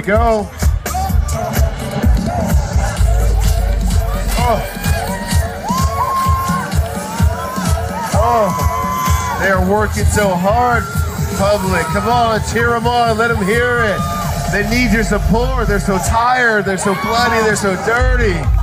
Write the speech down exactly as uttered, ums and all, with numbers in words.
we go. Oh. Oh. They are working so hard, public. Come on, cheer them on. Let them hear it. They need your support. They're so tired. They're so bloody. They're so dirty.